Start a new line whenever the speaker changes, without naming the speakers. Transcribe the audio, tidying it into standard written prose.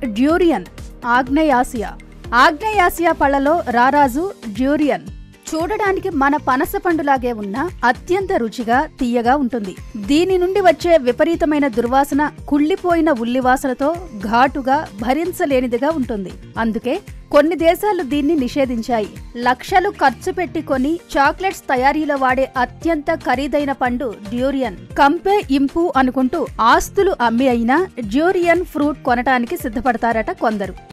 Durian ఆగ్నేయాసియా. ఆగ్నేయాసియా పళ్లలో రారాజు డ్యూరియన్. చూడడానికి మన పనస పండులాగే ఉన్న అత్యంత రుచిగా తీయగా ఉంటుంది. దీని నుండి వచ్చే విపరీతమైన దుర్వాసన కుళ్ళిపోయిన ఉల్లివాసనతో ఘాటుగా భరించలేనిదిగా ఉంటుంది. అందుకే కొన్ని దేశాలు దీన్ని నిషేధించాయి. లక్షలు ఖర్చు పెట్టి కొని చాక్లెట్స్ తయారీలో వాడే అత్యంత ఖరీదైన పండు డ్యూరియన్. కంపే ఇంపు అనుకుంటూ ఆస్తులు అమ్మి అయినా డ్యూరియన్ ఫ్రూట్ కొనటానికి సిద్ధపడతారట కొందరు.